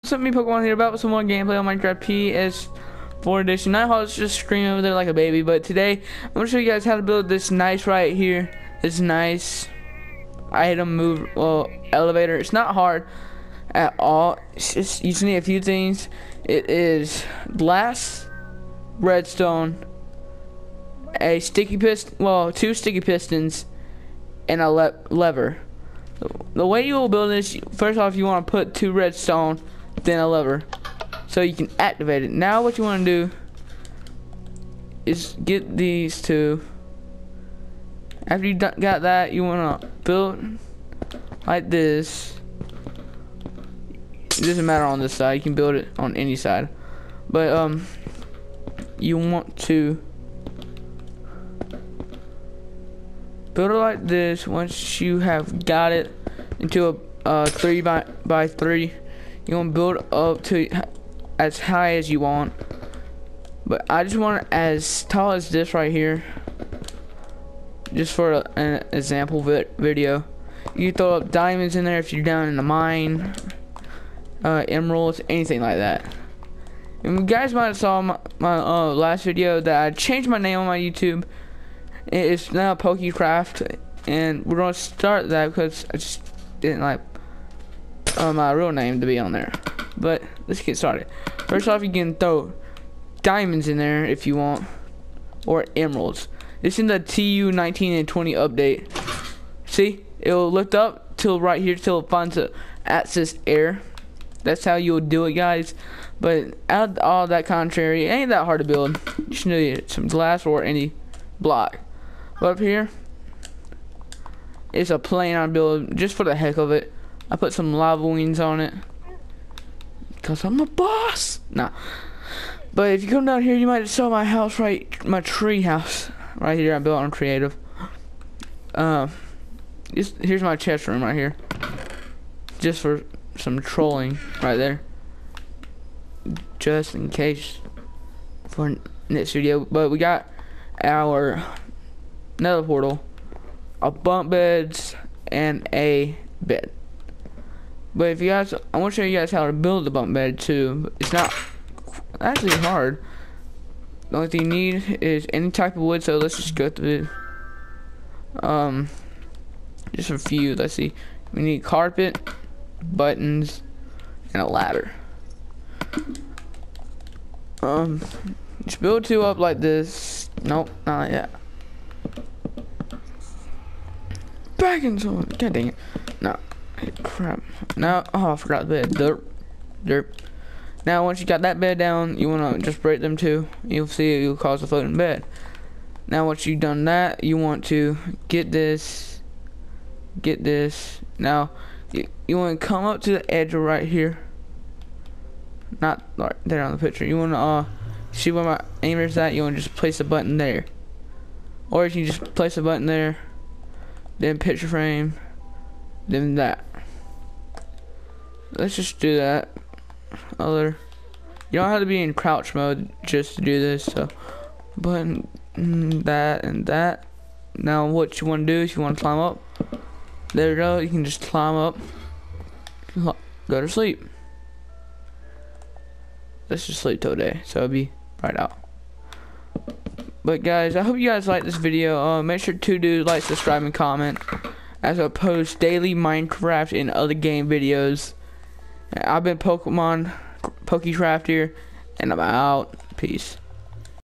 What's up, me Pokemon here about some more gameplay on Minecraft ps4 edition. I was just screaming over there like a baby, but today I'm gonna show you guys how to build this nice right here. This nice item move elevator. It's not hard at all. It's just you just need a few things. It is glass, redstone, a sticky piston, two sticky pistons, and a lever. The way you will build this, first off, you want to put 2 redstone, then a lever, so you can activate it. Now what you want to do is get these 2. After you got that, you want to build like this. It doesn't matter on this side, you can build it on any side, but you want to build it like this. Once you have got it into a 3 by 3, you want to build up to as high as you want, but I just want it as tall as this right here, just for an example video. You throw up diamonds in there if you're down in the mine, emeralds, anything like that. And you guys might have saw my last video that I changed my name on my YouTube. It's now PokeCraft, and we're gonna start that because I just didn't like my real name to be on there. But let's get started. First off, you can throw diamonds in there if you want, or emeralds. It's in the TU 19 and 20 update. See, it'll lift up till right here till it finds the access air. That's how you'll do it, guys. But out of all that contrary, it ain't that hard to build. You just need some glass or any block. But up here, it's a plain I build just for the heck of it. I put some lava wings on it because I'm a boss. Nah. But if you come down here, you might saw my house my tree house right here. I built on creative. Here's my chest room right here, just for some trolling right there, just in case for next video. But we got our nether portal, a bunk beds, and a bed. But if you guys, I want to show you guys how to build the bunk bed too. It's not actually hard. The only thing you need is any type of wood. So let's just go through just a few. Let's see. We need carpet, buttons, and a ladder. Just build 2 up like this. Nope, not like that. Back into it. God dang it. No. Crap. Now, oh, I forgot the bed. Derp. Now, once you got that bed down, you want to just break them 2. You'll see it will cause a floating bed. Now, once you've done that, you want to get this. Now, you want to come up to the edge right here. Not right there on the picture. You want to see where my aimer is at. You want to just place a button there, or you can just place a button there, then picture frame, then that. Let's just do that. You don't have to be in crouch mode just to do this. So button, that, and that. Now what you want to do is you want to climb up. There you go. You can just climb up, go to sleep. Let's just sleep till day, so it'll be right out. But guys, I hope you guys like this video. Make sure to do like, subscribe, and comment, as I post daily Minecraft and other game videos. I've been PokeCraft here, and I'm out. Peace.